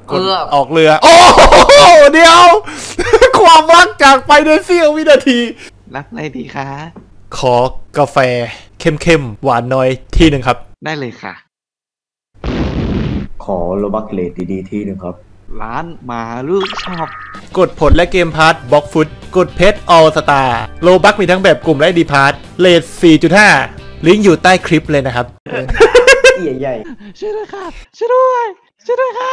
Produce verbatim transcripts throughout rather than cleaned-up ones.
กดออกเรือโอ้เดี๋ยวความรักจากไปในเสี้ยววินาทีรักอะไรดีคะขอกาแฟเข้มๆหวานน้อยที่หนึ่งครับได้เลยค่ะขอโลบักเลดดีๆที่หนึ่งครับร้านมาลูกชอบกดผลและเกมพาร์ทบล็อกฟุตกดเพชรออลสตาร์โลบักมีทั้งแบบกลุ่มและดีพาร์ทเลท สี่จุดห้า ลิงก์อยู่ใต้คลิปเลยนะครับใหญ่ๆช่วยด้วยค่ะช่วยด้วยช่วยด้วยค่ะ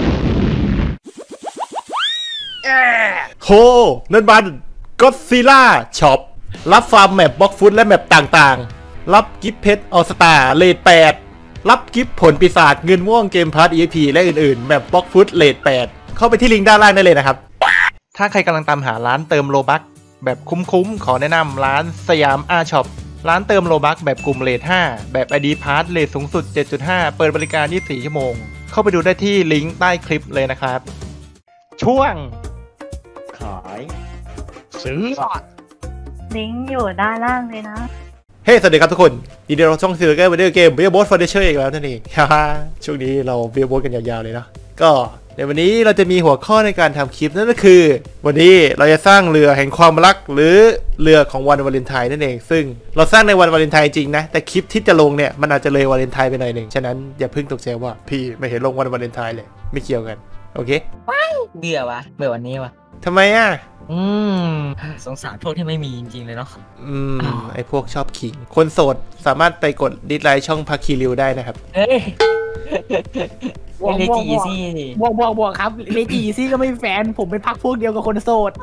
โหนั่นมันก็อดซิลล่าช็อปรับฟาร์มแมปบล็อกฟุตและแมปต่างๆรับกิฟต์เพชรออลสตาร์เลทแปดรับกิฟต์ผลปีศาจเงินม่วงเกมพาร์ท อี เอ็กซ์ พี และอื่นๆแมปบล็อกฟุตเลทแปดเข้าไปที่ลิงก์ด้านล่างได้เลยนะครับถ้าใครกำลังตามหาร้านเติมโลบัคแบบคุ้มๆขอแนะนำร้านสยามอาช็อปร้านเติมโลบัคแบบกลุ่มเลทห้าแบบ ไอ ดี พาร์ทเลทสูงสุด เจ็ดจุดห้า เปิดบริการยี่สิบสี่ชั่วโมงเข้าไปดูได้ที่ลิงก์ใต้คลิปเลยนะครับช่วงขายซื้อลิงก์อยู่ด้านล่างเลยนะเฮ้ hey, สวัสดีครับทุกคนยินดีต้อนรับช่องซีรีส์วิดีโอเกม Beer Boat Furniture อีกแล้วนั่นเองฮ่าช่วงนี้เรา Beer Boat กันยาวๆเลยเนาะก็ในวันนี้เราจะมีหัวข้อในการทำคลิปนั่นก็คือวันนี้เราจะสร้างเรือแห่งความรักหรือเรือของวันวาเลนไทน์นั่นเองซึ่งเราสร้างในวันวาเลนไทน์จริงนะแต่คลิปที่จะลงเนี่ยมันอาจจะเลยวาเลนไทน์ไปหน่อยหนึ่งฉะนั้นอย่าเพิ่งตกใจว่าพี่ไม่เห็นลงวันวาเลนไทน์เลยไม่เกี่ยวกันโอเคว้ายเบื่อวะเบื่อวันนี้วะทำไมอ่ะอืมสงสารพวกที่ไม่มีจริงๆเลยเนาะอืมไอพวกชอบขิงคนโสดสามารถไปกดดิสไลค์ช่องพักคีริวได้นะครับเฮ้ยเลจีซี่บวกบวกบวกครับเลจีซี่ก็ไม่มีแฟนผมเป็นพักพวกเดียวกับคนโสด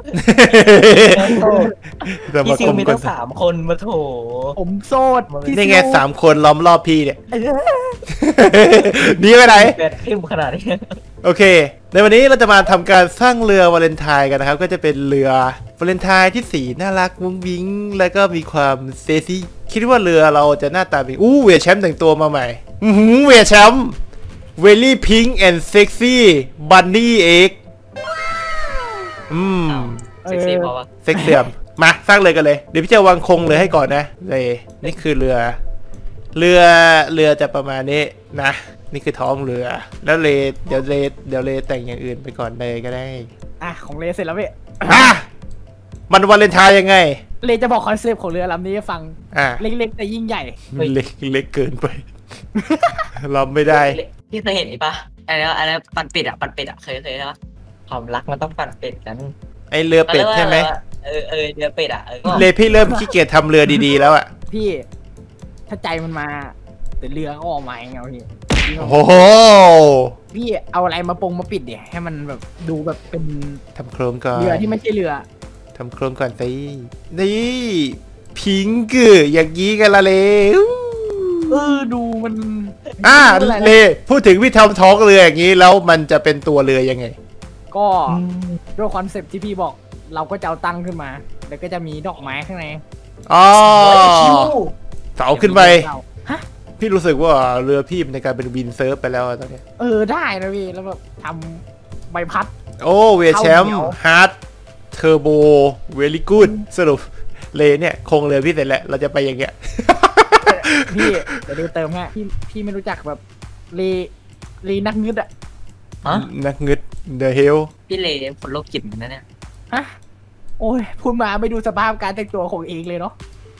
พี่ซิวมีตั้งสามคนมาโถผมโสดนี่ไงสามคนล้อมรอบพี่เนี่ยดีไปไหนแบดเข้มขนาดนี้โอเคในวันนี้เราจะมาทำการสร้างเรือวาเลนไทน์กันนะครับก็จะเป็นเรือวาเลนไทน์ที่สีน่ารักมุ้งมิ้งแล้วก็มีความเซ็กซี่คิดว่าเรือเราจะหน้าตาเป็นอู้เวียแชมป์แต่งตัวมาใหม่อือเวียแชมป์เวลี่พิงค์แอนด์เซ็กซี่บันนี่เอ็กอืมเซ็กซี่พอวะเซ็กเสื่อมมาสร้างเลยกันเลยเดี๋ยวพี่จะวางคงเลยให้ก่อนนะเลยนี่คือเรือเรือเรือจะประมาณนี้นะนี่คือท้องเรือแล้วเลเดี๋ยวเลเดี๋ยวเลแต่งอย่างอื่นไปก่อนเลยก็ได้อ่ะของเลเสร็จแล้วเว้ยอ่ะมันวาเลนไทน์ยังไงเลจะบอกคอนเซปต์ของเรือลำนี้ให้ฟังอ่ะเล็กๆแต่ยิ่งใหญ่เล็กเล็กเกินไปเราไม่ได้พี่เคยเห็นปะอะไรอะไรปั่นเป็ดอ่ะปั่นเป็ดอ่ะเคยเคยใช่ปะความรักมันต้องปั่นเป็ดกันไอเรือเป็ดใช่ไหมเออเออเรือเป็ดอ่ะเลพี่เริ่มขี้เกียจทำเรือดีๆแล้วอ่ะพี่ถ้าใจมันมาแต่เรือก็ออกมาเองเอาพี่โอ้โหพี่เอาอะไรมาปงมาปิดเดี๋ยวให้มันแบบดูแบบเป็นทำโครงก่อนเรือที่ไม่ใช่เรือทำโครงก่อนสินี่พิงค์อย่างนี้กันละเลเออดูมันอ่าเลพูดถึงวิธีทำท้องเรืออย่างนี้แล้วมันจะเป็นตัวเรือยังไงก็ด้วยคอนเซปต์ที่พี่บอกเราก็จะเอาตั้งขึ้นมาแล้วก็จะมีดอกไม้ข้างในอ๋อเสาขึ้นไปพี่รู้สึกว่าเรือพี่ในการเป็นวินเซิร์ฟไปแล้วตอนนี้เออได้นะพี่แล้วแบบทำใบพัดโอ้เวทแชมป์ฮาร์ดเทอร์โบเวลี่กูดสรุปเลเนี่ยคงเรือพี่เสร็จแล้วเราจะไปอย่างเงี้ยพี่เดี๋ยวดูเติมให้พี่พี่ไม่รู้จักแบบเลเลนักงึดอะนักงึดเดอะเฮลพี่เลฝนโลกจิ๋มนะเนี่ยฮะโอ้ยพูดมาไม่ดูสภาพการแต่งตัวของเองเลยเนาะ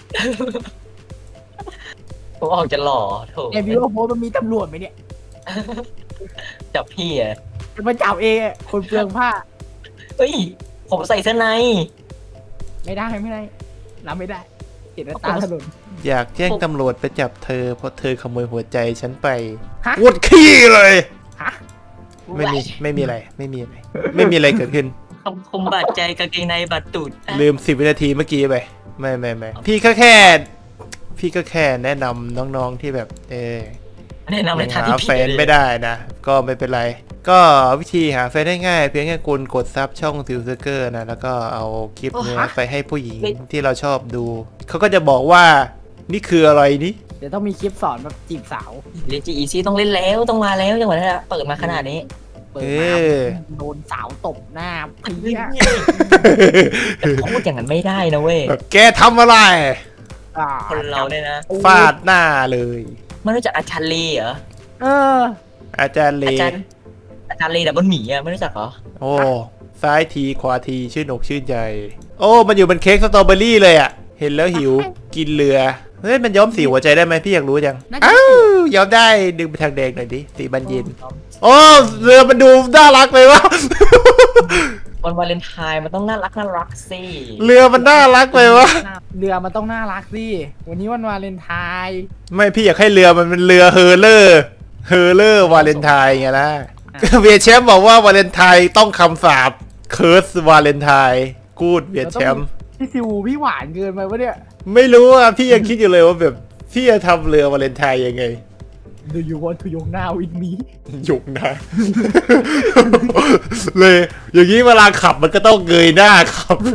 ผมออกจะหล่อโถไอวิวโพมันมีตำรวจไหมเนี่ยจับพี่อ่ะจะมาจับเองคนเปลืองผ้าเฮ้ยผมใส่เสื้อในไม่ได้ไม่ได้รับไม่ได้เห็นตาถนนอยากแจ้งตำรวจไปจับเธอเพราะเธอขโมยหัวใจฉันไปวดขี้เลยไม่มีไม่มีอะไรไม่มีอะไรไม่มีอะไรเกิดขึ้นคำคมบาดใจกางเกงในบาดตูดลืมสิบวินาทีเมื่อกี้ไปไม่ไม่ไม่พี่ก็แค่พี่ก็แค่แนะนำน้องๆที่แบบเออแนะนำในทางที่ผิดหาแฟนไม่ได้นะก็ไม่เป็นไรก็วิธีหาแฟนได้ง่ายเพียงแค่คุณกดซับช่องซิลเซอร์เกอร์นะแล้วก็เอาคลิปนี้ไปให้ผู้หญิงที่เราชอบดูเขาก็จะบอกว่านี่คืออะไรนี่เดี๋ยวต้องมีคลิปสอนแบบจีบสาวเล่นจีอีซี่ต้องเล่นแล้วต้องมาแล้วจังหวะนี้เปิดมาขนาดนี้เปิดมาโดนสาวตบหน้าพี่พูดอย่างนั้นไม่ได้นะเว้ยแกทำอะไรคนเราเนี่ยนะฟาดหน้าเลยไม่รู้จักอาจารย์ลีเหรอเอออาจารย์ลีจารย์เลดับเบิลหมีอ่ะไม่รู้จักเหรอโอ้ซ้ายทีขวาทีชื่นอกชื่นใจโอ้มันอยู่บนเค้กสตรอเบอรี่เลยอ่ะเห็นแล้วหิวกินเรือเฮ้ยมันย้อมสีหัวใจได้ไหมพี่อยากรู้จังอ้าวย้อมได้ดึงไปทางแดงหน่อยดิสีบันเย็นโอ้เรือมันดูน่ารักเลยวะวันวาเลนไทน์มันต้องน่ารักน่ารักสิเรือมันน่ารักเลยวะเรือมันต้องน่ารักสิวันนี้วันวาเลนไทน์ไม่พี่อยากให้เรือมันเป็นเรือเฮอร์เลอร์เฮอร์เลอร์วาเลนไทน์ไงล่ะเวียแชมป์บอกว่าวาเลนไทน์ต้องคำสาปเคิร์สวาเลนไทน์กูดเวียแชมป์พี่ซิวพี่หวานเกินไปวะเนี่ยไม่รู้อ่ะพี่ยังคิดอยู่เลยว่าแบบพี่จะทำเรือวาเลนไทน์ยังไง Do you want to ยงหน้า with me หยุกนะ เลยอย่างนี้เวลาขับมันก็ต้องเงยหน้าขับ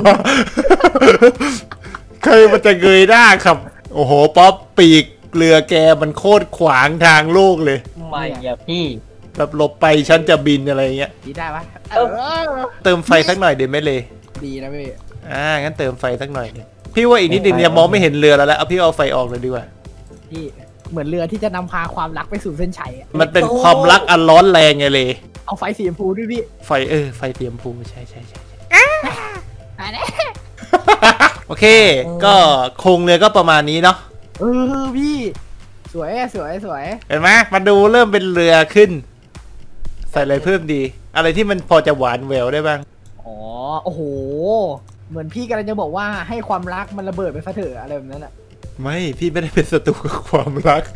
ใครมันจะเงยหน้าขับโอ้โหป๊อปปีกเรือแกมันโคตรขวางทางโลกเลยไม่อะพี่แบบหลบไปฉันจะบินอะไรเงี้ยดีได้ปะเออเติมไฟสักหน่อยเดี๋ยวไม่เลยดีนะพี่อ่างั้นเติมไฟสักหน่อยดิพี่ว่าอีกนิดนึงเนี่ยมองไม่เห็นเรือแล้วแหละเอาพี่เอาไฟออกเลยดีกว่าพี่เหมือนเรือที่จะนำพาความรักไปสู่เส้นชัยอะมันเป็นความรักอันร้อนแรงไงเลยเอาไฟสีชมพูด้วยพี่ไฟเออไฟเตรียมพูใช่ใช่ใช่อันนี้โอเค ก็โครงเรือก็ประมาณนี้เนาะเออพี่สวยอะสวยสวยเห็นไหมมาดูเริ่มเป็นเรือขึ้น ใส่อะไรเพิ่มดี อะไรที่มันพอจะหวานแหววได้บ้างอ๋อโอ้โหเหมือนพี่กำลังจะบอกว่าให้ความรักมันระเบิดไปซะเถอะอะไรแบบนั้นอะไม่พี่ไม่ได้เป็นศัตรูกับความรัก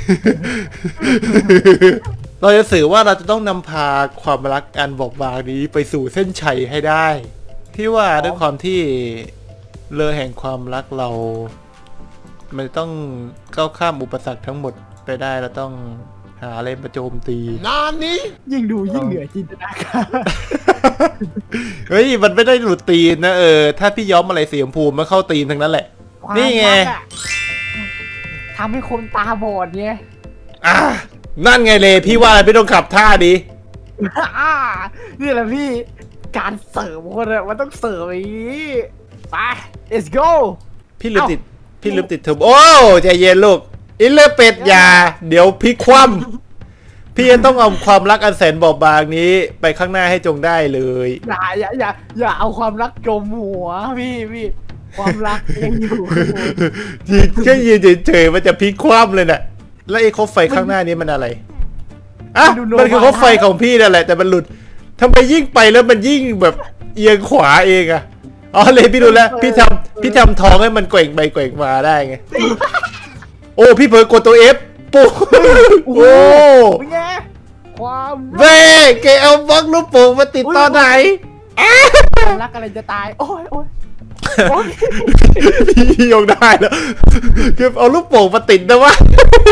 เราจะสื่อว่าเราจะต้องนำพาความรักอันบอบบางนี้ไปสู่เส้นชัยให้ได้พี่ว่าด้วยความที่เรือแห่งความรักเรา มันต้องก้าวข้ามอุปสรรคทั้งหมดไปได้เราต้องหาอะไรมาโจมตีนานนี้ยิ่งดูยิ่งเหนือจินตนาการเฮ้ยมันไม่ได้หลุดตีนนะเออถ้าพี่ย้อมอะไรสีชมพูมันเข้าตีนทั้งนั้นแหละนี่ไงความรักอะทำให้คนตาบอดไงอ่ะนั่นไงเลยพี่ว่าอะไรไม่ต้องขับท่าดีอ่านี่แหละพี่การเสิร์ฟคนอะมันต้องเสิร์ฟอย่างนี้ไป let's go พี่ลืมเอ้าติดพี่ลืมติดเทอร์โบโอ้ใจเย็นลูกอินเลอร์เป็ดอย่าเดี๋ยวพี่คว่ำพี่ยังต้องเอาความรักอันแสนบอบบางนี้ไปข้างหน้าให้จงได้เลยอย่าอย่าอย่าอย่าเอาความรักจมหัวพี่พี่ความรักยังอยู่ข้างบนยืนแค่ยืนเฉยๆมันจะพลิกคว่ำเลยน่ะแล้วไอ้คบไฟข้างหน้านี้มันอะไรอ่ะมันคือคบไฟของพี่นั่นแหละแต่มันหลุดทำไมยิ่งไปแล้วมันยิ่งแบบเอียงขวาเองอะอ๋อเลยพี่ดูแล้วพี่ทำพี่ทำท้องให้มันแกว่งไปแกว่งมาได้ไงโอ้พี่เผลอกดตัว F ปุ๊บโอ้เป็นไงความเว้แกเอาบล็อกลูกโป่งมาติดตอนไหนความรักอะไรจะตายโอ้ยโอ้ยโอ้ยพี่ยกได้แล้วคือเอาลูกโป่งมาติดนะวะ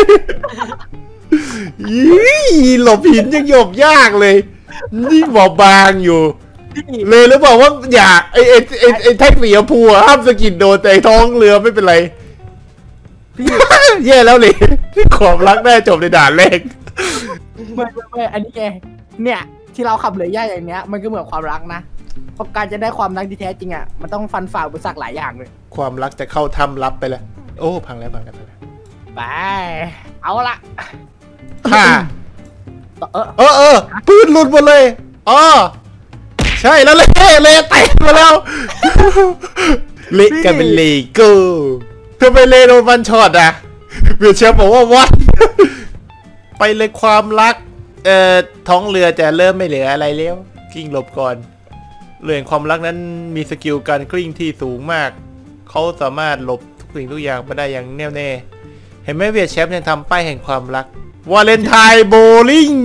ยี่หลบหินยังหยบยากเลยนี่บอบบางอยู่ เลยแล้วบอกว่าอย่าไอไอไอไอแท็กสีชมพูอะห้ามสะกิดโดนแต่ไอ้ท้องเรือไม่เป็นไรพี่แย่แล้วเลยที่ความรักได้จบในด่านแรกไม่ไม่ไม่อันนี้ไงเนี่ยที่เราขับเรือย่าอย่างเนี้ยมันก็เหมือนความรักนะเพราะการจะได้ความรักที่แท้จริงอ่ะมันต้องฟันฝ่าอุปสรรคหลายอย่างเลยความรักจะเข้าถ้ำลับไปแล้วโอ้พังแล้วพังแล้วพังแล้วไปเอาละค่ะเออเออเออปืนหลุดหมดเลยอ๋อใช่แล้วเละเละแตกมาแล้วเละกันเป็นเลโก้ทำไมเลโดนฟันช็อตอ่ะเบียร์เชฟบอกว่าวัดไปเลยความรักเอ่อท้องเรือจะเริ่มไม่เหลืออะไรแล้วกลิ้งหลบก่อนเรื่องความรักนั้นมีสกิลการกลิ้งที่สูงมากเขาสามารถหลบทุกสิ่งทุกอย่างมาได้อย่างแน่วแน่เห็นไหมเวียร์เชฟเนี่ยทำป้ายแห่งความรักวาเลนไทน์โบลิ่ง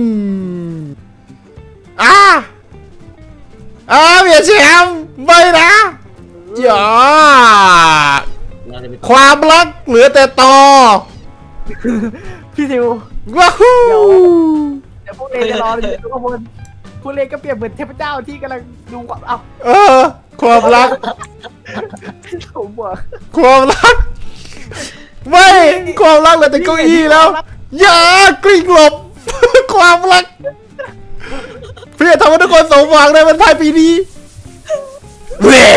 อ่าอ่าเวียร์เชฟไม่นะอย่าความรักเหลือแต่ต่อพี่ซิวว้าวเดี๋ยว เดี๋ยวพวกเลจะรออยู่ข้างบนพวกเลก็เปรียบเหมือนเทพเจ้าที่กำลังดูความเอาเออความรักผมบอกความรักไม่ความรักเหลือแต่เก้าอี้แล้ว อย่ากลิ้งหลบ ความรักเพื่อทำให้ทุกคนสมหวังในวันท้ายปีนี้เว้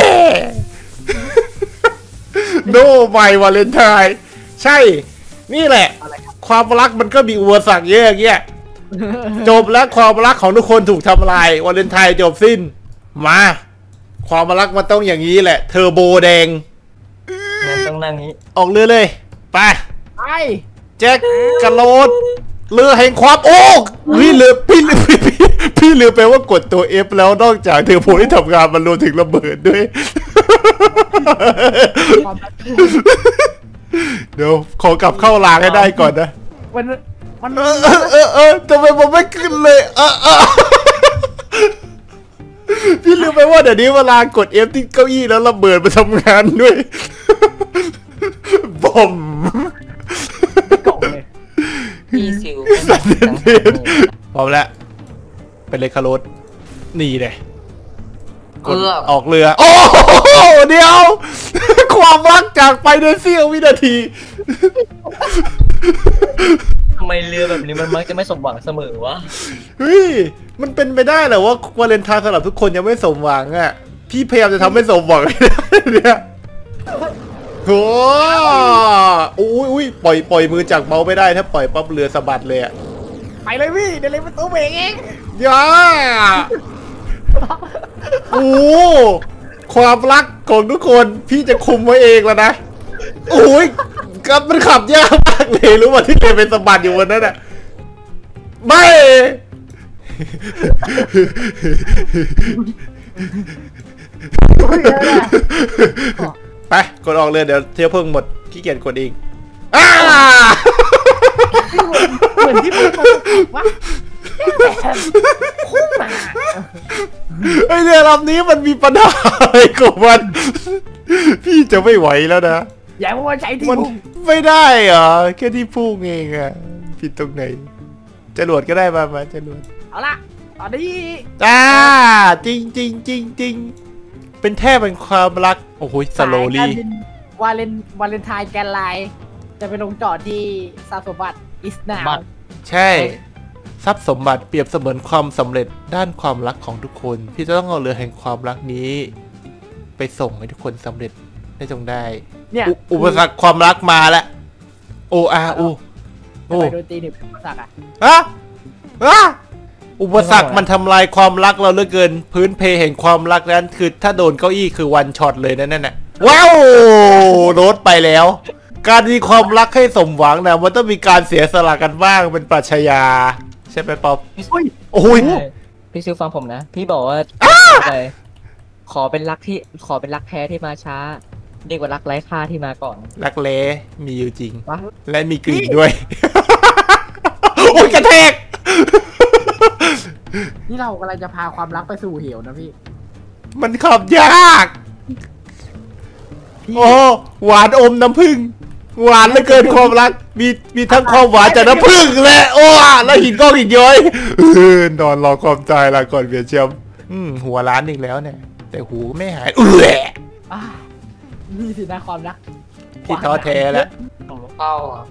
โน้ใหม่วาเลนไทน์ใช่นี่แหละ ความรักมันก็มีอุปสรรคเยอะอย่างเงี้ยจบแล้วความรักของทุกคนถูกทำลายวาเลนไทน์จบสิ้นมาความรักมันต้องอย่างนี้แหละเทอร์โบแดงงั้นต้องนั่งนี้ออกเรือเลยไปไปแจ็คกระโดดเรือแห่งความโอ้พี่ลืมพี่ลืมพี่พี่พี่ลืมไปว่ากดตัว F แล้วนอกจากเทอร์โบที่ทำงานมันรวมถึงระเบิดด้วยความรักเดี๋ยวขอกลับเข้ารางให้ได้ก่อนนะมันมันเออเออเออเออทำไมผมไม่ขึ้นเลยเออเออพี่ลืมไปว่าเดี๋ยวนี้เวลากด F ที่เก้าอี้แล้วระเบิดมาทำงานด้วยบอมเก่าเลยพี่ซิวสัตว์เทศพร้อมแล้วไปเลยคาร์โรสนี่เลยเกือบออกเรือโอ้โหเดี๋ยว ความรักจากไปในเสี้ยววินาทีทำไมเรือแบบนี้มันมักจะไม่สมหวังเสมอวะเฮ้ยมันเป็นไปได้เหรอว่าวาเลนไทน์สำหรับทุกคนยังไม่สมหวังอ่ะพี่พยายามจะทำให้สมหวังเนี่ยโอ้อุ้ยอุ้ยปล่อยปล่อยมือจากเมาส์ไม่ได้ถ้าปล่อยปั๊บเรือสะบัดเลยอ่ะไปเลยพี่เดี๋ยวเลยประตูเบรกเองย่าโอ้ความรักของทุกคนพี่จะคุมไว้เองแล้วนะโอ้ยกับมันขับยากมากเลยรู้ว่าที่เลยเป็นสะบัดอยู่บนนั้นอ่ะไม่ไปกดออกเลยเดี๋ยวเที่ยวเพิ่งหมดขี้เกียจกดเองอ้าเหมือนที่พูดว่าคุ้มมาไอเรือลำนี้มันมีปัญหาอะไรกับมัน พี่จะไม่ไหวแล้วนะอย่ามาใช้ที่มันพุ่งไม่ได้เหรอแค่ที่พุ่งเองอะผิดตรงไหนจรวดก็ได้มามาจรวดเอาละตอนนี้จ้าจริงจริงจริงจริงเป็นแท่เป็นความรักโอ้โหสโลลี่วาเลนวาเลนไทน์แกนไลน์จะไปลงจอดที่ซาสมบัติอิสนาบัตรใช่ทรัพย์สมบัติเปรียบเสมือนความสำเร็จด้านความรักของทุกคน พี่จะต้องเอาเรือแห่งความรักนี้ ไปส่งให้ทุกคนสำเร็จได้จงได้เนี่ยอุอุปสรรคความรักมาแล้วโออาอูทำไมโดนตีเนี่ยเป็นอุปสรรคอะฮะฮะอุปสรรคมันทำลายความรักเราเหลือเกิน พื้นเพแห่งความรักนั้นคือถ้าโดนเก้าอี้คือวันช็อตเลยนั่นน่ะว้าวรถไปแล้ว การมีความรักให้สมหวังนะมันต้องมีการเสียสละกันบ้างเป็นปรัชญาใช่ไหมป๊อปอุ้ยโอ้ยพี่ซิวฟังผมนะ พี่บอกว่าอะไรขอเป็นรักที่ขอเป็นรักแท้ที่มาช้าดีกว่ารักไร้ค่าที่มาก่อนรักเล้มีอยู่จริงวะและมีกลิ่นด้วย โอ้ยกระแทกนี่เรากำลังจะพาความรักไปสู่เหวนะพี่มันขับยาก โอ้หวานอมน้ำผึ้งหวานเหลือเกินความรัก มีมีทั้งความหวานจากน้ำผึ้งและโอ้แล้วหินก้อนหินย้อยเออนอนรอความตายละก่อนเบียร์เชียมอืมหัวล้านอีกแล้วเนี่ย แต่หูไม่หายเอออ่านี่สินะความรักพี่ท้อแท้แล้วผมเข้าอ่ะ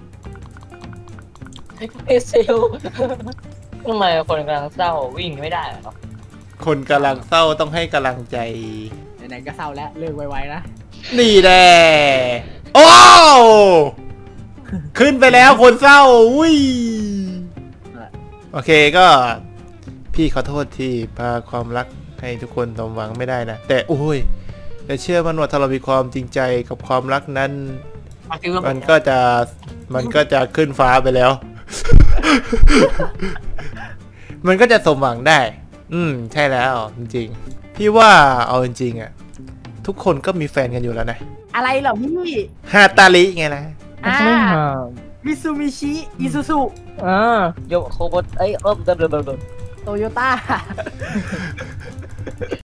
พี่ซิวทำไมคนกำลังเศร้าวิ่งไม่ได้เหรอคนกำลังเศร้าต้องให้กำลังใจไหนๆก็เศร้าแล้วเลิกไวๆนะนี่แน่โอ้ขึ้นไปแล้วคนเศร้าอุ้ยโอเคก็พี่ขอโทษที่พาความรักให้ทุกคนสมหวังไม่ได้นะแต่โอ้ยแต่เชื่อมันว่าถ้าเรามีความจริงใจกับความรักนั้น มันก็จะมันก็จะขึ้นฟ้าไปแล้ว มันก็จะสมหวังได้ อืมใช่แล้วจริงๆพี่ว่าเอาจริงๆอ่ะทุกคนก็มีแฟนกันอยู่แล้วนะอะไรเหรอพี่ฮาตาลิไงนะอ่ามิซูมิชิอิซูซุอ่าโยโคบดเอ้ยเออเดิมเดิมเดิมโตโยต้า